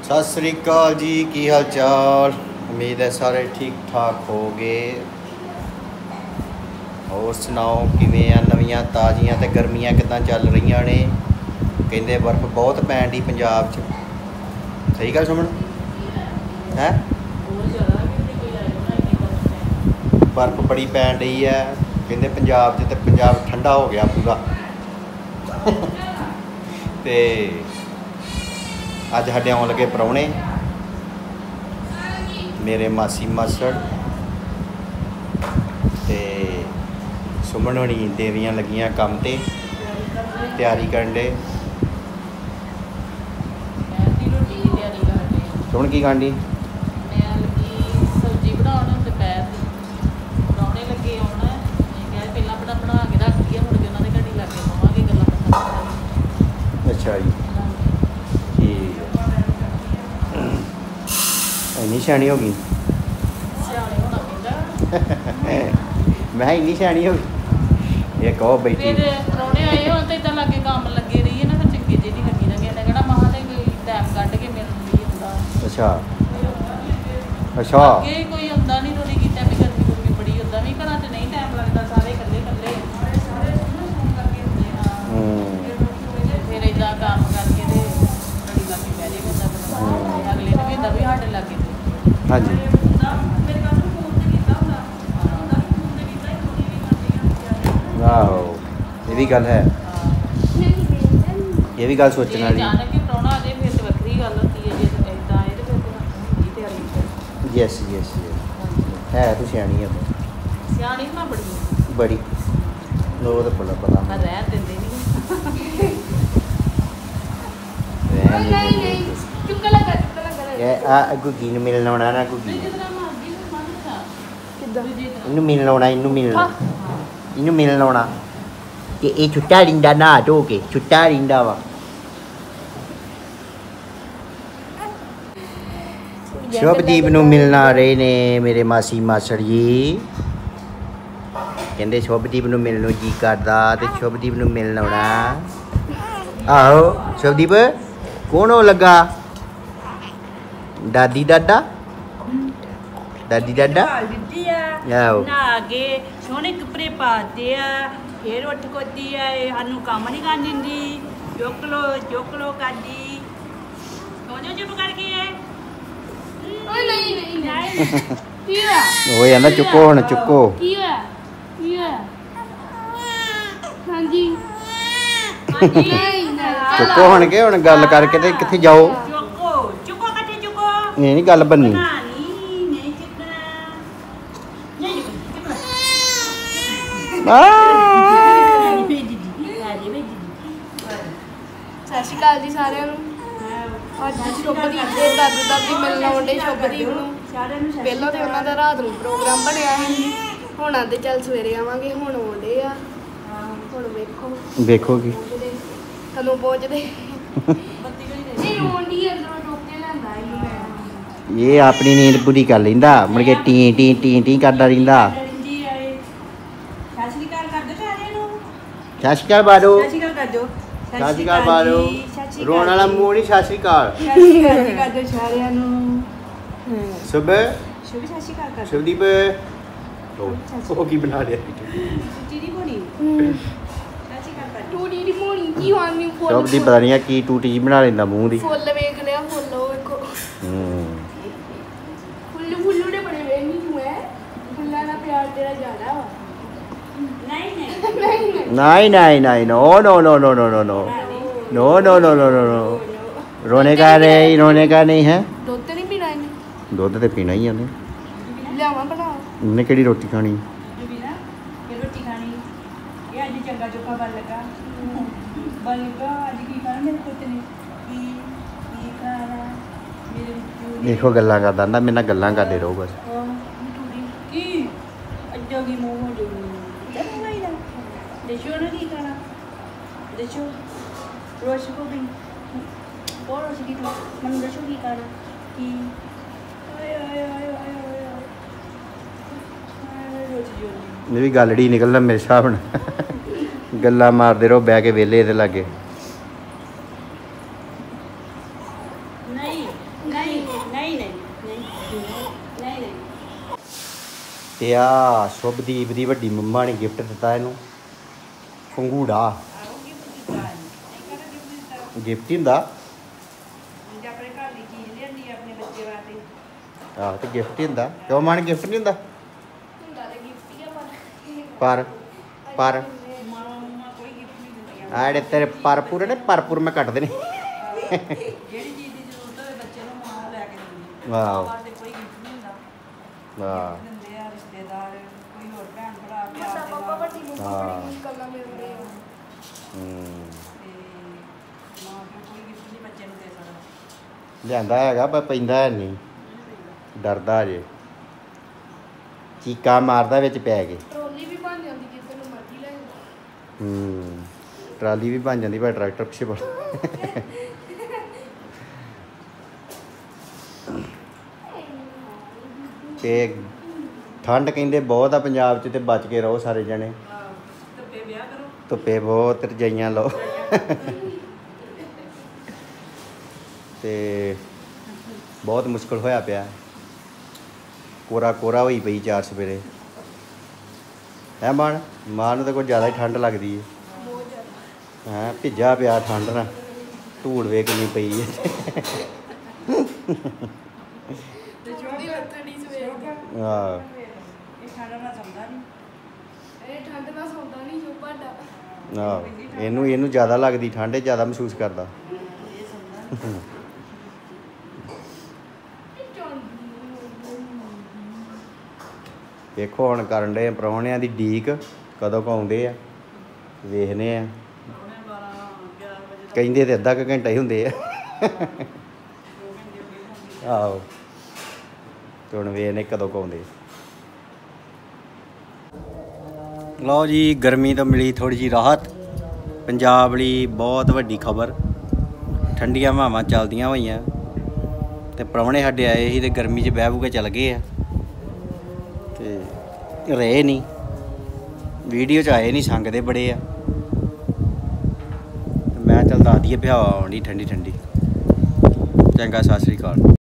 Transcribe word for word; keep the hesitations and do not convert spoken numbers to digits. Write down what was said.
सत श्री अकाल जी, की हाल चाल। उम्मीद है सारे ठीक ठाक हो गए। और सुनाओ किवें आ नवीं ताज़ियां ते गर्मियां किदां चल रही ने। कहंदे बर्फ बहुत पैण डी पंजाब च। सही गल सुमन है? बर्फ बड़ी पैण रही है कहंदे पंजाब च, ते पंजाब ठंडा हो गया पूरा। ते अज साडे आउण लगे परौणे, मेरे मासी मासड़ ते सुमन होनी देवियां लगियां कम ते तैयारी करन दे। सुमन की करन दी? सब्जी बनाउण दोपहर दी परौणे लगे आउण। मैं कहा पहला बड़ा बना के रख दिया, मुड़ के उन्होंने घड़ी लग के पावांगे गल्लां बातां। अच्छा जी, ठीक है। इन्नी सियाणी हो गई? सियाणे होना पैंदा। मैं इन्नी सियाणी हो गई? ये कहो बैठी फिर परौणे आए होण ते इदां लागे कम्म लगे रहिए ना, फिर चंगे जे नहीं लगी ना। कहना कहना महा ते कोई टाइम कढ के मिल लई हुंदा। अच्छा अच्छा, अगे कोई आंदा नहीं रोटी कीता भी गर्मी गुर्मी बड़ी हुंदा भी घरां च नहीं टाइम लगदा, सारे कल्ले कल्ले फिर इदां काम करके ते बड़ी लगी पै जे हुंदा। अगले ने भी हुंदा भी साडे लागे हाँ जी। आहो ये भी गल है, ये भी गल सोचने वाली। अचानक ही परौणा आ जाए फिर तो वक्री गल होंदी है। जे इदां आए तो फिर होंदी तैयारी। यस यस यस, है तू सियाणी है। सियाणी मैं बड़ी बड़ी लो तो बड़ा पता मैं रहन दिंदे नहीं। ये आ गुग्गी ਨੂੰ ਮਿਲਣ ਆਉਣਾ ਨਾ। ਗੁੱਗੀ ਇਹਨੂੰ ਮਿਲਣ ਆਉਣਾ, ਇਹਨੂੰ ਮਿਲਣ ਇਹਨੂੰ ਮਿਲਣ ਆਉਣਾ। ਤੇ ਇਹ ਛੁੱਟਾ ਰਿੰਦਾ ਨਾ ਧੋ ਕੇ ਛੁੱਟਾ ਰਿੰਦਾ ਵਾ। ਸ਼ੁਭਦੀਪ ਨੂੰ ਮਿਲਣ ਆ ਰਹੇ ਨੇ ਮੇਰੇ ਮਾਸੀ ਮਾਸੜ ਜੀ। ਕਹਿੰਦੇ ਸ਼ੁਭਦੀਪ ਨੂੰ ਮਿਲਣ ਨੂੰ ਜੀ ਕਰਦਾ ਤੇ ਸ਼ੁਭਦੀਪ ਨੂੰ ਮਿਲਣ ਆਉਣਾ। ਆਹੋ ਸ਼ੁਭਦੀਪ ਕੌਣ ਹੋ ਲੱਗਾ? ਦਾਦੀ ਦਾਦਾ? ਦਾਦੀ ਦਾਦਾ ਆਹੋ ਨਾ ਕੇ ਸੋਹਣੇ ਕੱਪੜੇ ਪਾਤੇ ਆ, ਫੇਰ ਉੱਠ ਕੋਦੀ ਆ। ਸਾਨੂੰ ਕੰਮ ਨਹੀਂ ਕਰਨ ਦਿੰਦੀ, ਚੁੱਕ ਲੋ ਚੁੱਕ ਲੋ ਕਰਦੀ। ਸੋਹਣੇ ਚੁੱਪ ਕਰਕੇ ਓਏ ਨਹੀਂ ਨਹੀਂ ਨਹੀਂ ਕੀ ਹੋਇਆ? ਉਹ ਕਹਿੰਦਾ ਚੁੱਕੋ ਹੁਣ ਚੁੱਕੋ। ਕੀ ਹੋਇਆ ਕੀ ਹੋਇਆ? ਹਾਂਜੀ ਚੁੱਕੋ ਹੁਣ ਕੇ ਹੁਣ ਗੱਲ ਕਰਕੇ ਤੇ ਕਿੱਥੇ ਜਾਓ? ਚੁੱਕੋ ਚੁੱਕੋ ਕੱਟੇ ਚੁੱਕੋ। ਇਹ ਨਹੀਂ ਗੱਲ ਬੰਨੀ। ਨਹੀਂ ਨਹੀਂ ਚੁੱਕਣਾ ਨਹੀਂ ਚੁੱਕਣਾ। ਸਤਿ ਸ਼੍ਰੀ ਅਕਾਲ ਜੀ ਸਾਰਿਆਂ ਨੂੰ। ਅੱਜ ਸ਼ੁਭਦੀਪ ਦੇ ਦਾਦੂ ਦਾਦੀ ਮਿਲਣ ਆਉਂਦੇ ਸ਼ੁਭਦੀਪ ਨੂੰ। ਪਹਿਲਾਂ ਤੇ ਉਹਨਾਂ ਦਾ ਰਾਤ ਨੂੰ ਪ੍ਰੋਗਰਾਮ ਬਣਿਆ ਸੀ, ਹੁਣ ਆਂਦੇ ਚੱਲ ਸਵੇਰੇ ਆਵਾਂਗੇ। ਹੁਣ ਆਉਂਦੇ ਆ, ਹੁਣ ਵੇਖੋ ਵੇਖੋਗੀ ਕਦੋਂ ਪਹੁੰਚਦੇ। ਨਹੀਂ ਰੋਂਡੀ ਅੰਦਰੋਂ ਟੋਕ ਕੇ ਲੈਂਦਾ ਇਹਨੂੰ। ਇਹ ਆਪਣੀ ਨੀਂਦ ਪੂਰੀ ਕਰ ਲੈਂਦਾ, ਮੁੜ ਕੇ ਟੀ ਟੀ ਟੀ ਟੀ ਕਰਦਾ ਰਹਿੰਦਾ। ਸਤਿ ਸ਼੍ਰੀ ਅਕਾਲ ਕਰ ਦਿਓ ਸਾਰਿਆਂ ਨੂੰ। ਸਤਿ ਸ਼੍ਰੀ ਅਕਾਲ ਬਾਰੋ। ਸਤਿ ਸ਼੍ਰੀ ਅਕਾਲ ਕਰ ਦਿਓ। ਸਤਿ ਸ਼੍ਰੀ ਅਕਾਲ ਬਾਰੋ। ਰੋਣ ਵਾਲਾ ਮੂੰਹ ਨਹੀਂ। ਸਤਿ ਸ਼੍ਰੀ ਅਕਾਲ ਸਤਿ ਸ਼੍ਰੀ ਅਕਾਲ ਕਰ ਦਿਓ ਸਾਰਿਆਂ ਨੂੰ। ਸ਼ੁਭ ਸ਼ੁਭ ਸਤਿ ਸ਼੍ਰੀ ਅਕਾਲ ਕਰ ਦਿਓ। ਸ਼ੁਭਦੀਪ ਉਹ ਕੀ ਬਣਾ ਰਿਹਾ? ਚੀਰੀ ਬਣੀ। ਸਤਿ ਸ਼੍ਰੀ ਅਕਾਲ ਕਰ ਦਿਓ। ਟੂਟੀ ਦੀ ਮੋਣੀ ਕੀ ਹਾਨੀ ਫੁੱਲ ਸ਼ੁਭਦੀਪ ਪਤਾ ਨਹੀਂ ਕੀ ਟੂਟੀ ਜੀ ਬਣਾ ਲੈਂਦਾ ਮੂੰਹ ਦੀ। ਫੁੱਲ ਵੇਖ ਲਿਆ, ਫੁੱਲ ਉਹ ਵੇਖੋ। ਹੂੰ ਫੁੱਲ ਫੁੱਲੂ ਦੇ ਬੜੇ ਵੇਖ ਨਹੀਂ ਤੂੰ ਹੈ। ਫੁੱਲਾਂ ਦਾ ਪਿਆਰ ਤੇਰਾ ਜ਼ਿਆਦਾ ਵਾ। ਨਹੀਂ ਨਹੀਂ नहीं नहीं नहीं no no no no no no no no no no no no no रोने का नहीं, रोने का नहीं है। ਦੁੱਧ ਨਹੀਂ ਪੀਣਾ ਇਹਨੇ? ਦੁੱਧ ਤੇ ਪੀਣਾ ਹੀ ਉਹਨੇ। ਲਿਆਵਾਂ ਬਣਾ। ਉਹਨੇ ਕਿਹੜੀ ਰੋਟੀ ਖਾਣੀ? ਜੁਬੀਨਾ ਇਹ ਰੋਟੀ ਖਾਣੀ। ਇਹ ਅੱਜ ਚੰਗਾ ਚੁੱਕਾ ਬਣ ਲੱਗਾ ਬਣ ਲੱਗਾ। ਅੱਜ ਕੀ ਖਾਣਾ ਮੇਰੇ ਪੁੱਤ ਨੇ? ਕੀ ਕੀ ਖਾਣਾ ਮੇਰੇ ਵਿੱਚੋਂ? ਦੇਖੋ ਗੱਲਾਂ ਕਰਦਾ ਹੁੰਦਾ, ਮੇਰੇ ਨਾਲ ਗੱਲਾਂ ਕਰਦੇ ਰਹੋ ਬਸ। ਕੀ ਅੱਜੋ ਕੀ ਮੂੰਹ ਹੋ ਜੂ ਚੱਲ ਭਾਈ ਦਾ ਦੇਖੋ ਨਾ ਕੀ ਖਾਣਾ। ਦੇਖੋ ਰੋਸ਼ ਕੋ ਵੀ ਹੋਰ ਰੋਸ਼ ਕੀ ਖਾਣਾ? ਮੈਨੂੰ ਦੱਸੋ ਕੀ ਖਾਣਾ? ਕੀ ਆਏ ਆਏ ਆਏ ਆਏ ਆਏ ਰੋਜ਼ ਜੋਲੀ ਇਹ ਵੀ ਗੱਲੜੀ ਨਿਕਲਦਾ ਮੇਰੇ ਹਿਸਾਬ ਨਾਲ। ਗੱਲਾਂ ਮਾਰਦੇ ਰਹੋ ਬਹਿ ਕੇ ਵਿਹਲੇ ਇਹਦੇ ਲਾਗੇ। ਨਹੀਂ ਤੇ ਆ ਸ਼ੁਭਦੀਪ ਦੀ ਵੱਡੀ ਮੰਮਾ ਨੇ ਗਿਫਟ ਦਿੱਤਾ ਇਹਨੂੰ ਪੰਗੂੜਾ। ਆਹੋ ਗਿਫਟ ਦਿੱਤਾ ਹੈ ਇਹ ਕਿਹੜਾ ਗਿਫਟ ਦਿੱਤਾ ਗਿਫਟ ਹੀ ਹੁੰਦਾ। ਜੇ ਆਪਣੇ ਘਰ ਦੀ ਚੀਜ਼ ਲਿਆਂਦੀ ਆਪਣੇ ਬੱਚੇ ਵਾਸਤੇ ਆਹ ਤੇ ਗਿਫਟ ਹੀ ਹੁੰਦਾ। ਕਿਉਂ ਮਾਣ ਗਿਫਟ ਨਹੀਂ ਹੁੰਦਾ? ਹੁੰਦਾ ਤੇ ਗਿਫਟ ਹੀ ਆ ਪਰ ਪਰ ਮਾਂ ਮਾਂ ਕੋਈ ਗਿਫਟ ਨਹੀਂ ਦਿੰਦੀਆਂ ਆ ਜਿਹੜੇ ਤੇਰੇ ਪਰਪੂਰ ਨੇ ਪਰਪੂਰ ਮੈਂ ਕੱਟ ਦੇਣੇ। ਜਿਹੜੀ ਚੀਜ਼ ਦੀ ਜ਼ਰੂਰਤ ਹੋਵੇ ਬੱਚੇ ਨੂੰ ਮਾਂ ਲੈ ਕੇ ਦਿੰਦੀ ਹੈ। ਵਾਓ। ਮਾਂ ਵਾਸਤੇ ਕੋਈ ਗਿਫਟ ਨਹੀਂ ਹੁੰਦਾ। ਵਾਹ gift ਦਿੰਦੇ ਆ ਰਿਸ਼ਤੇਦਾਰ ਕੋਈ ਹੋਰ ਭੈਣ ਭਰਾ ਪਿਆਰ ਵੱਡਾ ਦੇ ਪਾਪਾ ਨਾਲ ਵੱਡੀ ਮੰਮਾ ਹਾਂ। ਬੜੀ ਮੁਸ਼ਕਲ ਨਾਲ ਮਿਲਦੇ ਆ। ਹੂੰ ਤੇ ਮਾਂ ਪਿਓ ਕੋਈ ਗਿਫਟ ਨਹੀਂ ਬੱਚੇ ਨੂੰ ਦੇ ਸਕਦਾ। ਲਿਆਂਦਾ ਹੈਗਾ ਪਰ ਪੈਂਦਾ ਹੈ ਨਹੀਂ, ਡਰਦਾ ਜੇ ਚੀਕਾਂ ਮਾਰਦਾ ਵਿੱਚ ਪੈ ਕੇ। ਟਰੋਲੀ ਵੀ ਬਣ ਜਾਂਦੀ ਜਿੱਦਾਂ ਨੂੰ ਮਰਜ਼ੀ ਲੈ ਜਾਓ। ਹੂੰ ਟਰਾਲੀ ਵੀ ਬਣ ਜਾਂਦੀ ਪਰ ਟਰੈਕਟਰ ਪਿੱਛੇ ਬੜ ਤੇ ਠੰਡ ਕਹਿੰਦੇ ਬਹੁਤ ਆ ਪੰਜਾਬ 'ਚ ਤੇ ਬਚ ਕੇ ਰਹੋ ਸਾਰੇ ਜਣੇ। ਧੁੱਪੇ ਵਿਆਹ ਕਰੋ। ਧੁੱਪੇ ਬਹੁਤ ਰਜਾਈਆਂ ਲਓ ਤੇ ਬਹੁਤ ਮੁਸ਼ਕਲ ਹੋਇਆ ਪਿਆ। ਕੋਰਾ ਕੋਰਾ ਹੋਈ ਪਈ ਚਾਰ ਸਵੇਰੇ ਹੈ ਮਾਣ ਮਾਂ ਨੂੰ ਤਾਂ ਕੁਝ ਜ਼ਿਆਦਾ ਹੀ ਠੰਡ ਲੱਗਦੀ ਹੈ। ਬਹੁਤ ਜ਼ਿਆਦਾ। ਹੈਂ ਭਿੱਜਾ ਪਿਆ ਠੰਡ ਨਾਲ ਧੂੜ ਵੇ ਕਿੰਨੀ ਪਈ ਹੈ। ਤੇ ਉਹਦੀ ਲੱਤੜੀ ਸਵੇਰ ਦੀ। ਆਹ ਇਹ ਠੰਡ ਨਾਲ ਸੌਂਦਾ ਨਹੀਂ। ਇਹ ਠੰਡ ਨਾਲ ਸੌਂਦਾ ਨਹੀਂ ਜੋ ਭਾਡਾ। ਆਹ ਇਹਨੂੰ ਇਹਨੂੰ ਜ਼ਿਆਦਾ ਲੱਗਦੀ ਠੰਡ, ਇਹ ਜ਼ਿਆਦਾ ਮਹਿਸੂਸ ਕਰਦਾ। ਇਹ ਸੌਂਦਾ ਵੇਖੋ ਹੁਣ ਕਰਨ ਦੇ ਪ੍ਰਾਹੁਣਿਆਂ ਦੀ ਡੀਕ ਕਦੋਂ ਕੁ ਆਉਂਦੇ ਆ, ਵੇਖਨੇ ਆ। ਉਹਨੇ ਬਾਰਾਂ ਗਿਆਰਾਂ ਵਜੇ ਤੱਕ ਕਹਿੰਦੇ ਤੇ ਅੱਧਾ ਕੁ ਘੰਟਾ ਹੀ ਹੁੰਦੇ ਆ। ਦੋ ਘੰਟੇ ਹੋ ਗਏ। ਆਹੋ ਤੇ ਹੁਣ ਵੇਖਨੇ ਕਦੋਂ ਕੁ ਆਉਂਦੇ। ਲਓ ਜੀ ਗਰਮੀ ਤੋਂ ਮਿਲੀ ਥੋੜੀ ਜੀ ਰਾਹਤ। ਪੰਜਾਬ ਲਈ ਬਹੁਤ ਵੱਡੀ ਖਬਰ, ਠੰਡੀਆਂ ਹਵਾਵਾਂ ਚੱਲਦੀਆਂ ਹੋਈਆਂ ਤੇ ਪ੍ਰਾਹੁਣੇ ਸਾਡੇ ਆਏ ਸੀ ਤੇ ਗਰਮੀ 'ਚ ਬਹਿ ਬੂ ਕੇ ਚਲ ਗਏ ਆ ਤੇ ਰਹੇ ਨਹੀਂ ਵੀਡੀਓ 'ਚ ਆਏ ਨਹੀਂ, ਸੰਗਦੇ ਬੜੇ ਆ। ਤੇ ਮੈਂ ਚੱਲ ਦੱਸ ਦਈਏ ਵੀ ਹਵਾ ਆਉਣੀ ਠੰਡੀ ਠੰਡੀ। ਚੰਗਾ, ਸਤਿ ਸ਼੍ਰੀ ਅਕਾਲ।